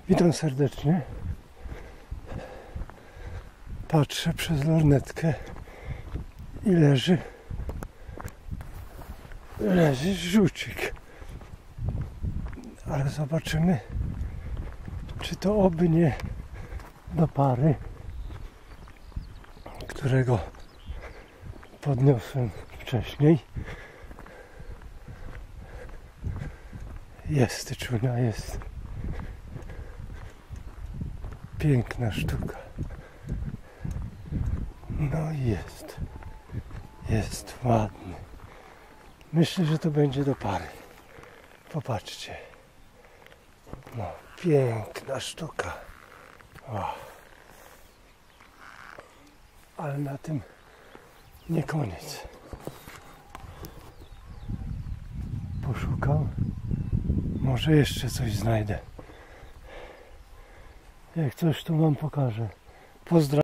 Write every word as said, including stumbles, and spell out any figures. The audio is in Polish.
Witam serdecznie. Patrzę przez lornetkę i leży leży żuczek. Ale zobaczymy, czy to oby nie do pary, którego podniosłem wcześniej. Jest tyczunia, jest. Piękna sztuka. No i jest. Jest ładny. Myślę, że to będzie do pary. Popatrzcie. No, piękna sztuka. O. Ale na tym nie koniec. Poszukam. Może jeszcze coś znajdę. Jak coś, to wam pokażę. Pozdrawiam.